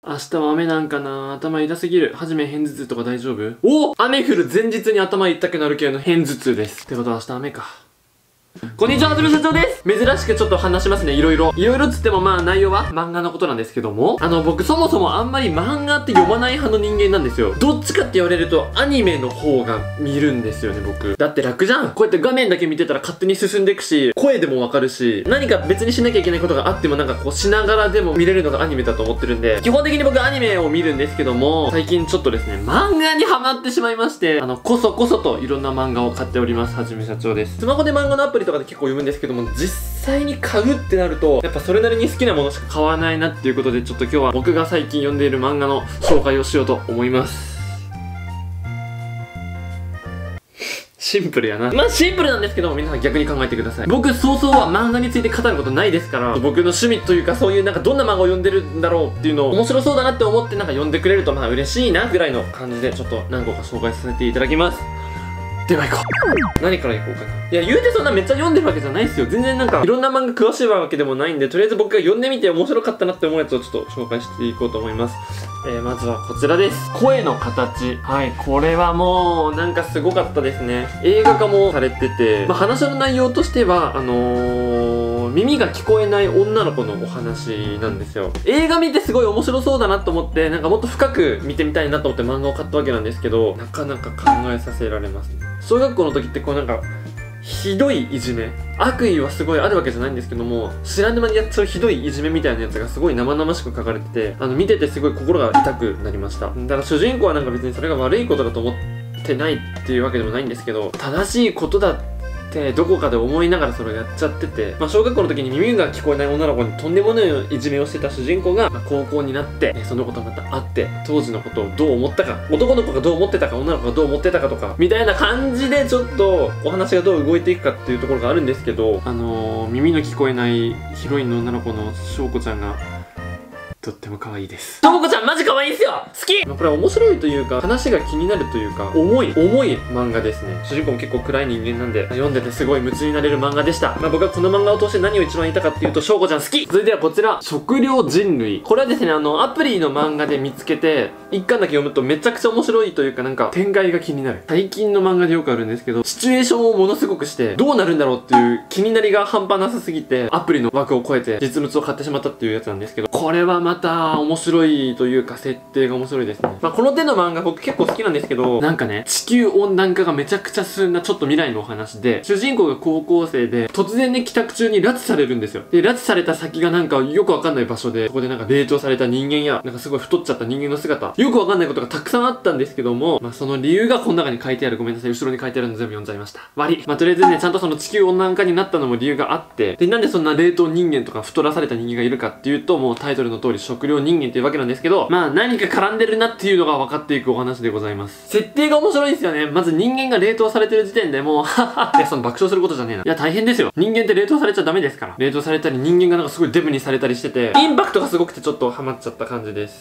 明日は雨なんかな。頭痛すぎる。はじめ、片頭痛とか大丈夫？お！雨降る前日に頭痛くなる系の片頭痛です。ってことは明日雨か。こんにちは、はじめ社長です。珍しくちょっと話しますね、いろいろつってもまあ内容は漫画のことなんですけども、僕そもそもあんまり漫画って読まない派の人間なんですよ。どっちかって言われるとアニメの方が見るんですよね、僕。だって楽じゃん。こうやって画面だけ見てたら勝手に進んでいくし、声でもわかるし、何か別にしなきゃいけないことがあってもなんかこうしながらでも見れるのがアニメだと思ってるんで、基本的に僕アニメを見るんですけども、最近ちょっとですね、漫画にハマってしまいまして、こそこそといろんな漫画を買っております。はじめ社長です。スマホで漫画のアプリとかで結構読むんですけども、実際に買うってなるとやっぱそれなりに好きなものしか買わないなっていうことで、ちょっと今日は僕が最近読んでいる漫画の紹介をしようと思います。シンプルやな。まあシンプルなんですけども、皆さん逆に考えてください。僕早々は漫画について語ることないですから、僕の趣味というかそういうなんかどんな漫画を読んでるんだろうっていうのを面白そうだなって思ってなんか読んでくれるとまあ嬉しいなぐらいの感じで、ちょっと何個か紹介させていただきます。では行こう。何から行こうかな。いや、言うてそんなめっちゃ読んでるわけじゃないですよ。全然なんか、いろんな漫画詳しいわけでもないんで、とりあえず僕が読んでみて面白かったなって思うやつをちょっと紹介していこうと思います。まずはこちらです。声の形。はい、これはもう、なんかすごかったですね。映画化もされてて、まあ話の内容としては、耳が聞こえない女の子のお話なんですよ。映画見てすごい面白そうだなと思って、なんかもっと深く見てみたいなと思って漫画を買ったわけなんですけど、なかなか考えさせられますね。小学校の時ってこうなんか、ひどいいじめ、悪意はすごいあるわけじゃないんですけども、知らぬ間にやっちゃうひどいいじめみたいなやつがすごい生々しく書かれてて、見ててすごい心が痛くなりました。だから主人公はなんか別にそれが悪いことだと思ってないっていうわけでもないんですけど、正しいことだってどこかで思いながらそれをやっちゃってて、まあ小学校の時に耳が聞こえない女の子にとんでもないいじめをしてた主人公が、高校になってそのことがまたあって、当時のことをどう思ったか、男の子がどう思ってたか女の子がどう思ってたかとかみたいな感じでちょっとお話がどう動いていくかっていうところがあるんですけど、耳の聞こえないヒロインの女の子の翔子ちゃんがとっても可愛いです。ともこちゃんマジ可愛いんすよ。好き。これは面白いというか、話が気になるというか、重い漫画ですね。主人公も結構暗い人間なんで、読んでてすごい夢中になれる漫画でした。まあ僕はこの漫画を通して何を一番言いたかっていうと、しょうこちゃん好き。続いてはこちら、食料人類。これはですね、アプリの漫画で見つけて、一巻だけ読むとめちゃくちゃ面白いというか、なんか展開が気になる。最近の漫画でよくあるんですけど、シチュエーションをものすごくして、どうなるんだろうっていう気になりが半端なさすぎて、アプリの枠を超えて実物を買ってしまったっていうやつなんですけど、これはまた面白いというか設定が面白いですね。まあこの手の漫画僕結構好きなんですけど、なんかね、地球温暖化がめちゃくちゃ進んだちょっと未来のお話で、主人公が高校生で突然ね帰宅中に拉致されるんですよ。で拉致された先がなんかよくわかんない場所で、そこでなんか冷凍された人間やなんかすごい太っちゃった人間の姿、よくわかんないことがたくさんあったんですけども、まあその理由がこの中に書いてある。ごめんなさい、後ろに書いてあるの全部読んじゃいました。悪い。まあとりあえずね、ちゃんとその地球温暖化になったのも理由があって、でなんでそんな冷凍人間とか太らされた人間がいるかっていうと、もうタイトルの通り食料人間っていうわけなんですけど、まあ何か絡んでるなっていうのが分かっていくお話でございます。設定が面白いんですよね。まず人間が冷凍されてる時点でもうはは、いやその爆笑することじゃねえな。いや大変ですよ。人間って冷凍されちゃダメですから。冷凍されたり人間がなんかすごいデブにされたりしてて、インパクトがすごくてちょっとハマっちゃった感じです。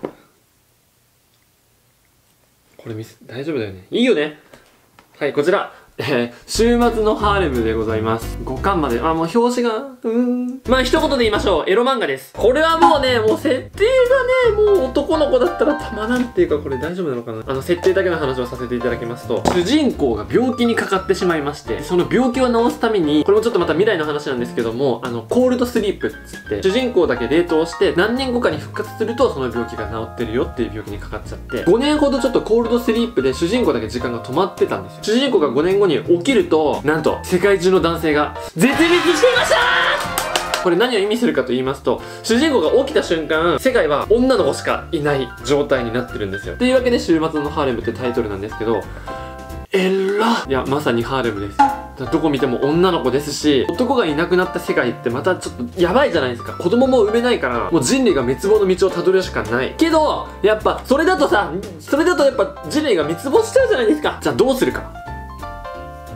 これ大丈夫だよね。いいよね。はい、こちら。週末のハーレムでございます。5巻まで。もう表紙が、まあ一言で言いましょう。エロ漫画です。これはもうね、もう設定がね、もう男の子だったらたまらんっていうか、これ大丈夫なのかな。設定だけの話をさせていただきますと、主人公が病気にかかってしまいまして、その病気を治すために、これもちょっとまた未来の話なんですけども、コールドスリープっつって、主人公だけ冷凍して、何年後かに復活すると、その病気が治ってるよっていう病気にかかっちゃって、5年ほどちょっとコールドスリープで主人公だけ時間が止まってたんですよ。主人公が5年後に起きると、なんと世界中の男性が絶滅していました。これ何を意味するかと言いますと、主人公が起きた瞬間世界は女の子しかいない状態になってるんですよ。というわけで週末のハーレムってタイトルなんですけど、いやまさにハーレムです。どこ見ても女の子ですし、男がいなくなった世界ってまたちょっとやばいじゃないですか。子供も産めないからもう人類が滅亡の道をたどるしかないけど、やっぱそれだとやっぱ人類が滅亡しちゃうじゃないですか。じゃあどうするか。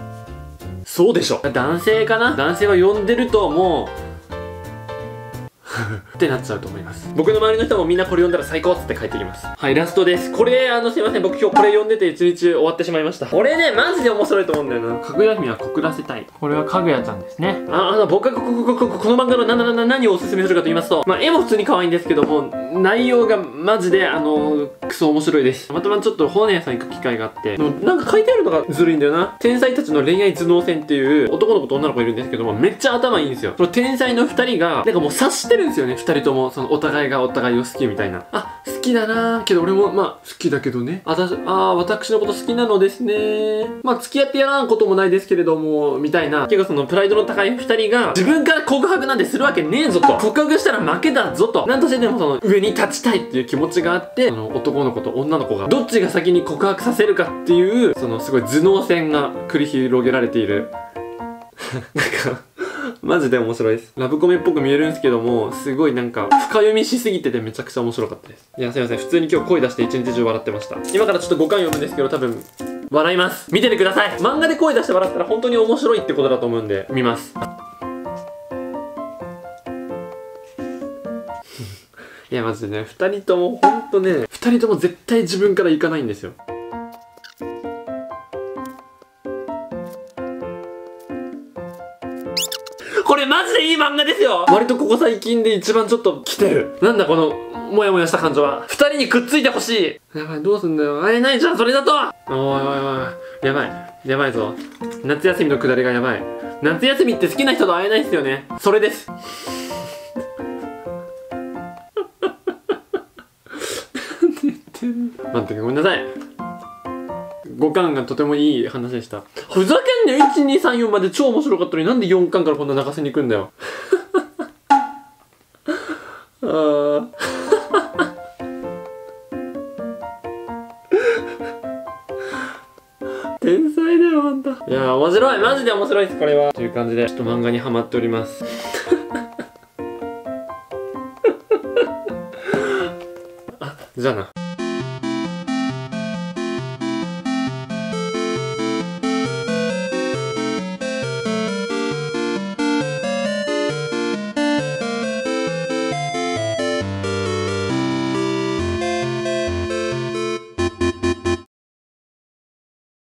そうでしょ。男性かな。男性は呼んでるともうってなっちゃうと思います。僕の周りの人もみんなこれ読んだら最高っつって書いてきます。はい、ラストです。これすいません、僕今日これ読んでて一日終わってしまいました。これね、マジで面白いと思うんだよな。かぐや姫は告らせたい。これはかぐやちゃんですね。僕がこの漫画の何をおすすめするかと言いますと、絵も普通に可愛いんですけども、内容がマジでクソ面白いです。またちょっと本屋さん行く機会があって、なんか書いてあるのがずるいんだよな。天才たちの恋愛頭脳戦っていう男の子と女の子いるんですけども、めっちゃ頭いいんですよ。その天才の2人が、なんかもう察してるんですよね、2人とも。そのお互いがお互いを好きみたいな。好きだなーけど俺も好きだけどね。私のこと好きなのですね。付き合ってやらんこともないですけれども、みたいな。結構そのプライドの高い2人が、自分から告白なんてするわけねえぞと。告白したら負けだぞと。なんとしてでもその上に立ちたいっていう気持ちがあって、その男の子と女の子がどっちが先に告白させるかっていう、そのすごい頭脳戦が繰り広げられている。なんか、マジで面白いです。ラブコメっぽく見えるんですけども、すごいなんか、深読みしすぎててめちゃくちゃ面白かったです。いや、すいません。普通に今日声出して一日中笑ってました。今からちょっと5巻読むんですけど、多分、笑います。見ててください。漫画で声出して笑ったら本当に面白いってことだと思うんで、見ます。いや、マジでね、2人とも、ほんとね、2人とも絶対自分から行かないんですよ。これマジでいい漫画ですよ。割とここ最近で一番ちょっと来てる。なんだこのモヤモヤした感情は。2人にくっついてほしい。やばい、どうすんだよ。会えないじゃんそれだと。おいおいおい、やばいやばいぞ。夏休みのくだりがやばい。夏休みって好きな人と会えないっすよね。それです。待って、ごめんなさい。5巻がとてもいい話でした。ふざけんなよ。1、2、3、4まで超面白かったのになんで4巻からこんな泣かせに行くんだよ。天才だよ、あんた。いやー、面白い。マジで面白いです、これは。という感じで、ちょっと漫画にハマっております。じゃあな。